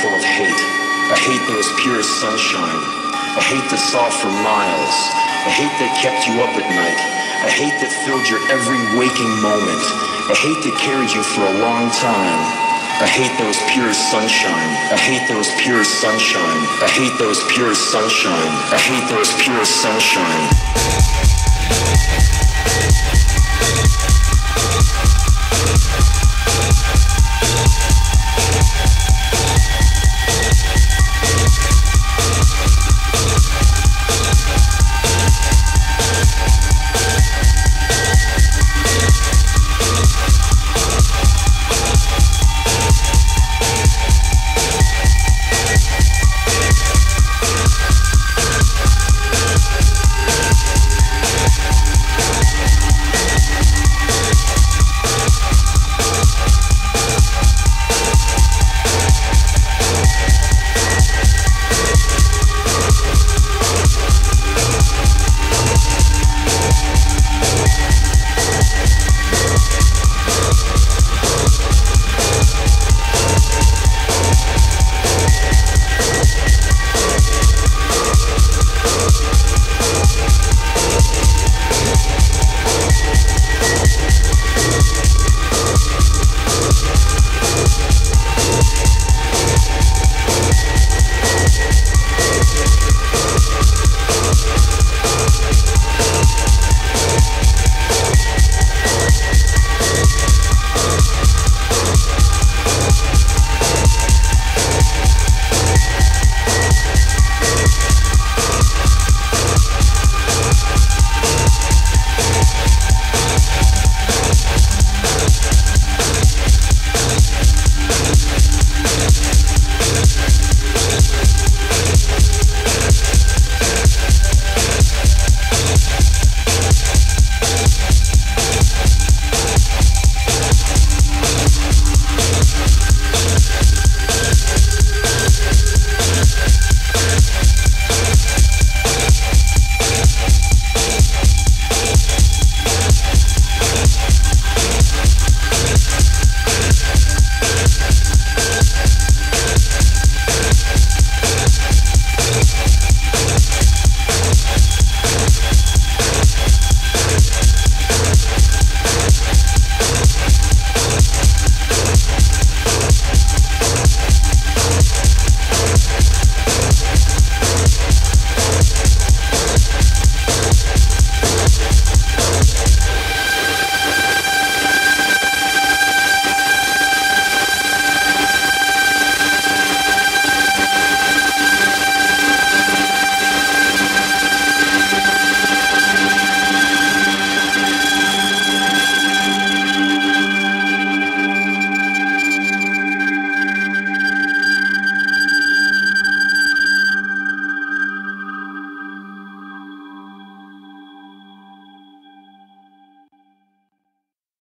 full of hate. A hate that was pure as sunshine. A hate that saw for miles. A hate that kept you up at night. A hate that filled your every waking moment. A hate that carried you for a long time. A hate that was pure as sunshine. A hate that was pure as sunshine. A hate that was pure as sunshine. A hate that was pure as sunshine.